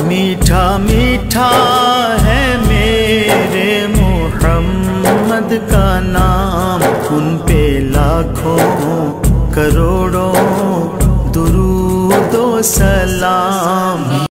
मीठा मीठा है मेरे मोहम्मद का नाम, उन पे लाखों करोड़ों दुरूद व सलाम।